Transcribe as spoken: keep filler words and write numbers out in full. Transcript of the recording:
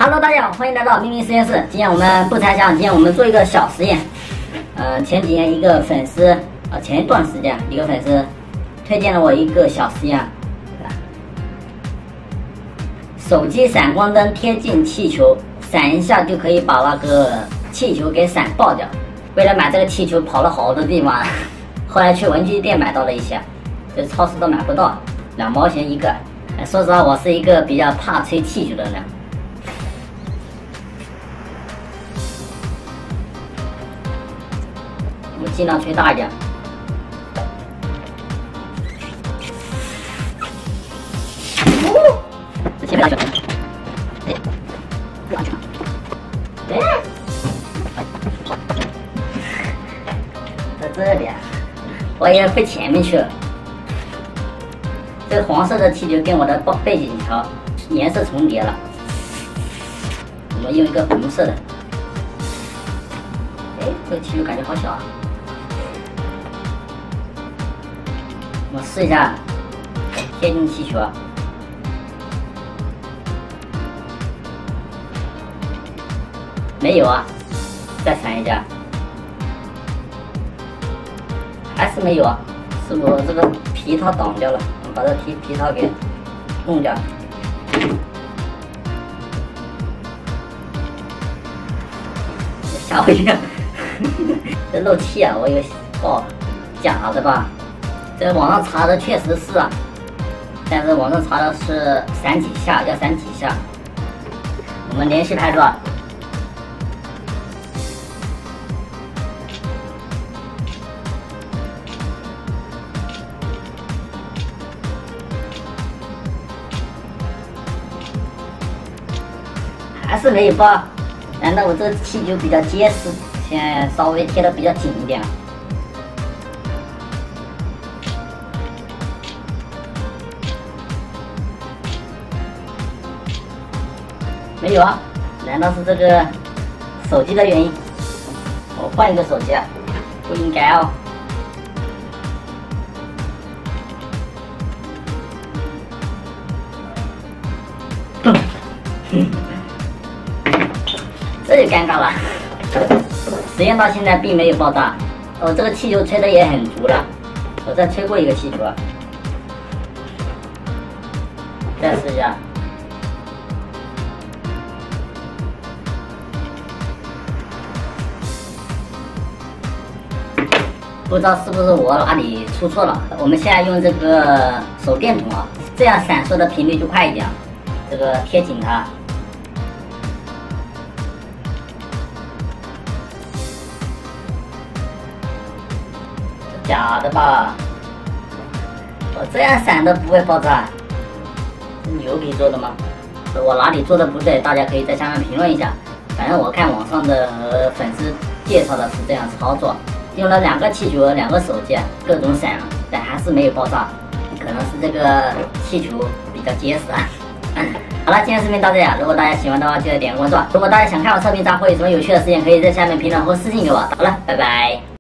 Hello， 大家好，欢迎来到秘密实验室。今天我们不拆箱，今天我们做一个小实验。呃，前几天一个粉丝啊、呃，前一段时间一个粉丝推荐了我一个小实验，手机闪光灯贴近气球，闪一下就可以把那个气球给闪爆掉。为了买这个气球，跑了好多地方，后来去文具店买到了一些，这超市都买不到，两毛钱一个。说实话，我是一个比较怕吹气球的人。我尽量吹大一点。哦，这前面大选，哎，不安全。哎，在这里啊，我也飞前面去了。这个黄色的气球跟我的背景条颜色重叠了，我们用一个红色的。哎，这个气球感觉好小啊！我试一下贴近气球，没有啊，再闪一下，还是没有啊，是我这个皮套挡掉了。把这皮皮套给弄掉，吓我一跳！这漏气啊！我有哦，假的吧？这网上查的确实是啊，但是网上查的是闪几下，要闪几下。我们连续拍照。还是没有爆，难道我这个气球比较结实，现在稍微贴的比较紧一点？没有啊？难道是这个手机的原因？我换一个手机啊，不应该哦。这就尴尬了，实验到现在并没有爆炸，我这个气球吹的也很足了，我再吹过一个气球，再试一下，不知道是不是我哪里出错了。我们现在用这个手电筒啊，这样闪烁的频率就快一点，这个贴紧它。假的吧？我这样闪都不会爆炸，是牛皮做的吗？我哪里做的不对？大家可以在下面评论一下。反正我看网上的粉丝介绍的是这样操作，用了两个气球、两个手机，各种闪，但还是没有爆炸，可能是这个气球比较结实啊。好了，今天视频到这里，如果大家喜欢的话，记得点个关注。如果大家想看我测评啥或有什么有趣的事情，可以在下面评论或私信给我。好了，拜拜。